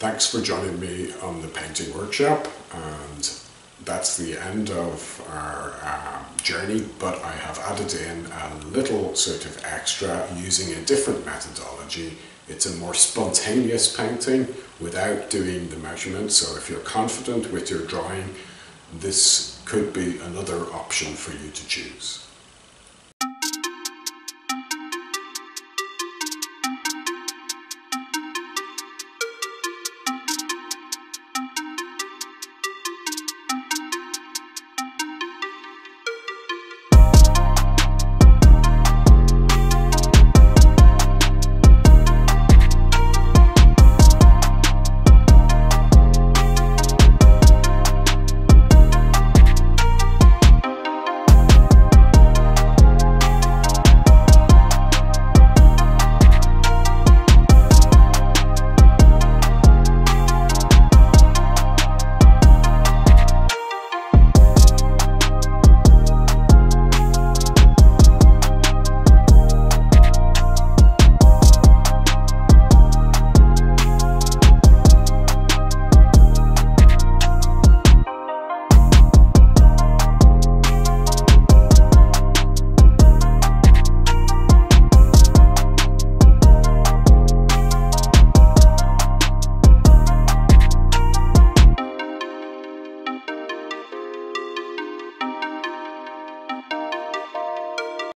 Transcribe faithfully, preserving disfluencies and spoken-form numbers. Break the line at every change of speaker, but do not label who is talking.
Thanks for joining me on the painting workshop, and that's the end of our um, journey, but I have added in a little sort of extra using a different methodology. It's a more spontaneous painting without doing the measurements, so if you're confident with your drawing, this could be another option for you to choose.